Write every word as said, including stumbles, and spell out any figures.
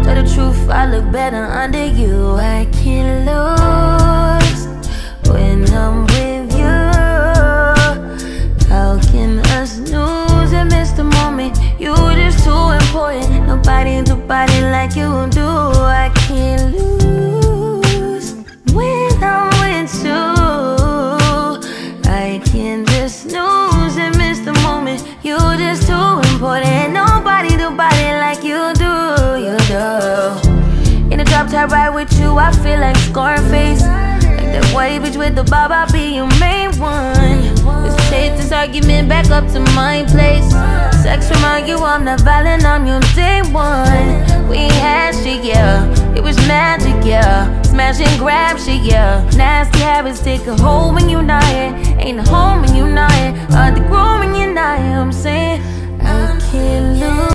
Tell the truth, I look better under you. I can't lose when I'm with you. How can us snooze and miss the moment? You just too important. Nobody do body like you do. I can't lose when I'm with you. I can't just snooze and miss the moment. You just too important. Nobody do body like you do. You do. In the drop top ride with you, I feel like Scarface. Like that white bitch with the bob, I'll be your main one. Let's take this argument back up to my place. Sex remind you I'm not violent, I'm your day one. We had shit, yeah, it was magic, yeah. Smash and grab shit, yeah. Nasty habits take a hold when you're not here. Ain't a home when you're not here. Hard to grow when you're not here, I'm saying I can't lose.